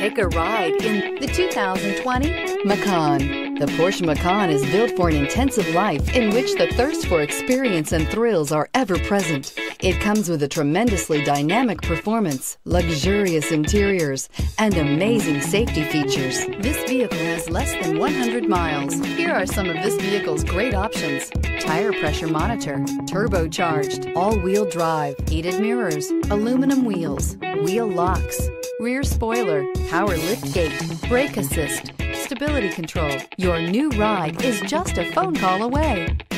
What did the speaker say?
Take a ride in the 2020 Macan. The Porsche Macan is built for an intensive life in which the thirst for experience and thrills are ever present. It comes with a tremendously dynamic performance, luxurious interiors, and amazing safety features. This vehicle has less than 100 miles. Here are some of this vehicle's great options: tire pressure monitor, turbocharged, all-wheel drive, heated mirrors, aluminum wheels, wheel locks, rear spoiler, power liftgate, brake assist, stability control. Your new ride is just a phone call away.